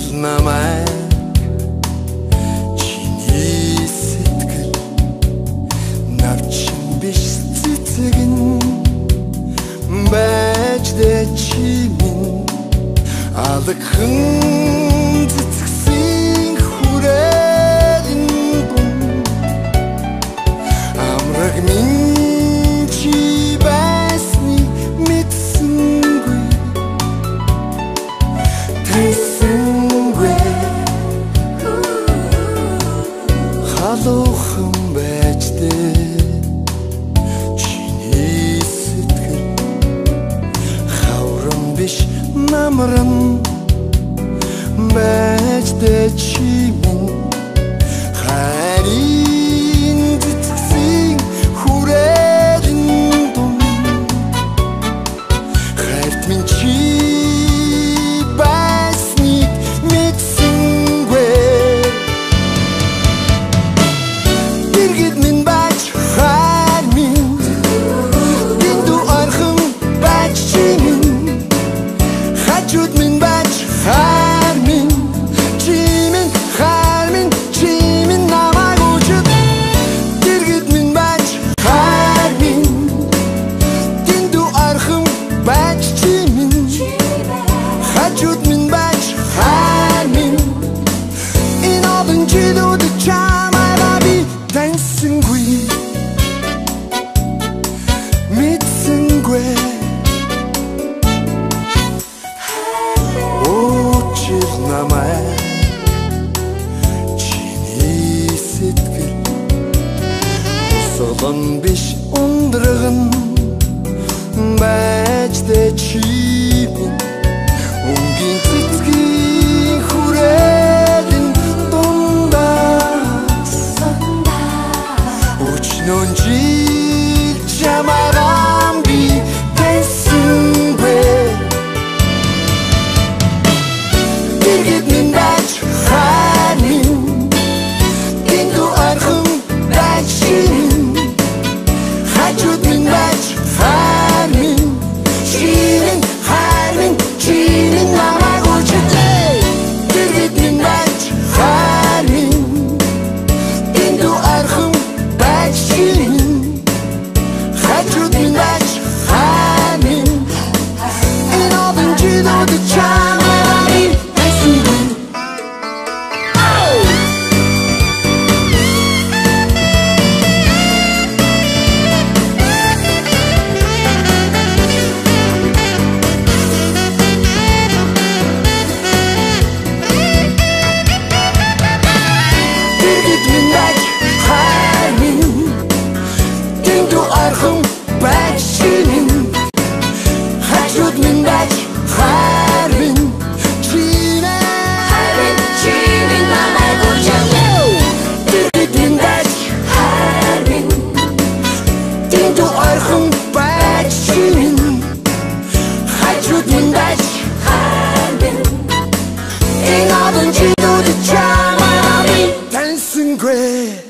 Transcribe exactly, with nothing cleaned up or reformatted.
намайг чиний сэтгэл навчин биш цэцэг нь байж дэ чи минь алган цэцгсэн хүрээлэн бум амраг минь чи байсны мэдсэнгүй таньсангүй халуухан байж дэ чиний сэтгэл хаврам биш намран байж дэ чи минь харин цэцгсэн хүрээлэн дум хайрт минь чи байсныг мэдсэнгүй дэргэд минь байж хайр минь дэндүү орхон байж чи минь хажууд минь байж хайр минь чи минь хайр минь чи минь намайг үчид дэргэд минь байж хайр минь дэндүү орхон байж чи минь хажууд минь байж хайр минь энэ олон жилүүд чамайг би таньсангүй мэдсэнгүй очил намайг чиний сэтгэл солон биш ундраган байж дэ чи минь өнгийн цэцгийн хүрээлэн дундаас өчнөн жил чамайг би таньсангүй дэргэд минь байж хайр минь дэндүү орхон байж чи минь хажууд минь байж хайр минь чи минь хайр минь чи минь намайг үчид дэргэд минь байж хайр минь дэндүү орхон байж чи минь хажууд минь байж хайр минь энэ олон жилүүд чамайг таньсангүй дэргэд минь байж хайр минь дэндүү орхон байж чи минь хажууд минь байж хайр минь чи минь чи минь намайг үчид дэргэд минь байж хайр минь дэндүү орхон байж чи минь хажууд минь байж хайр минь энэ олон жилүүд чамайг би таньсангүй